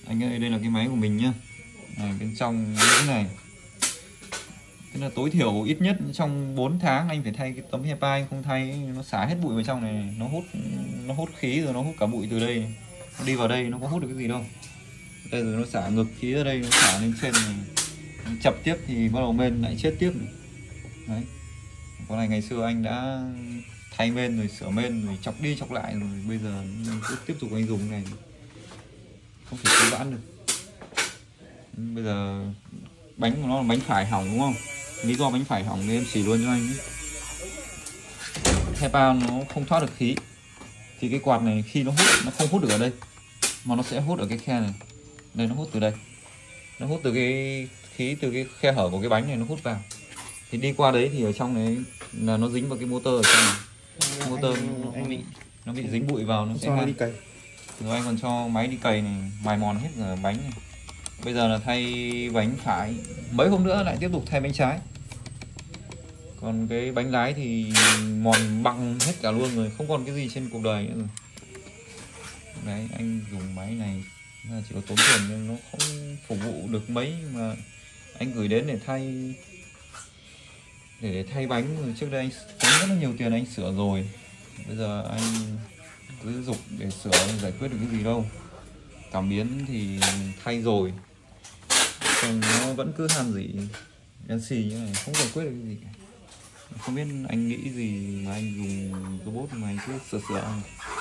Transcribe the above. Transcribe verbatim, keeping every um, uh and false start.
Anh ơi, đây là cái máy của mình nhá. Này, bên trong như thế này. Thế là tối thiểu ít nhất trong bốn tháng anh phải thay cái tấm HEPA, anh không thay nó xả hết bụi vào trong này, nó hút nó hút khí rồi nó hút cả bụi từ đây này. Nó đi vào đây nó có hút được cái gì đâu. Đây rồi nó xả ngược khí ở đây, nó xả lên trên này. Nó chập tiếp thì bắt đầu men lại chết tiếp này. Đấy. Con này ngày xưa anh đã thay men rồi, sửa men rồi, chọc đi chọc lại rồi, bây giờ anh cứ tiếp tục anh dùng cái này không thể cứu vãn được. Bây giờ bánh của nó là bánh phải hỏng đúng không? Lý do bánh phải hỏng thì em chỉ luôn cho anh ấy. HEPA nó không thoát được khí thì cái quạt này khi nó hút nó không hút được ở đây mà nó sẽ hút ở cái khe này. Đây nó hút từ đây, nó hút từ cái khí từ cái khe hở của cái bánh này, nó hút vào thì đi qua đấy thì ở trong này là nó dính vào cái motor ở trong này. Motor anh, nó, anh bị nó bị dính bụi vào nó sẽ cho đi cày. Rồi anh còn cho máy đi cày này, mài mòn hết cả bánh này. Bây giờ là thay bánh phải, mấy hôm nữa lại tiếp tục thay bánh trái. Còn cái bánh lái thì mòn băng hết cả luôn rồi, không còn cái gì trên cuộc đời nữa rồi. Đấy, anh dùng máy này chỉ có tốn tiền nhưng nó không phục vụ được mấy, mà anh gửi đến để thay để, để thay bánh. Rồi trước đây anh tốn rất là nhiều tiền anh sửa rồi, bây giờ anh cứ dục để sửa giải quyết được cái gì đâu. Cảm biến thì thay rồi, còn nó vẫn cứ han rỉ đen xì như này, không giải quyết được cái gì cả. Không biết anh nghĩ gì mà anh dùng robot mà anh cứ sửa sửa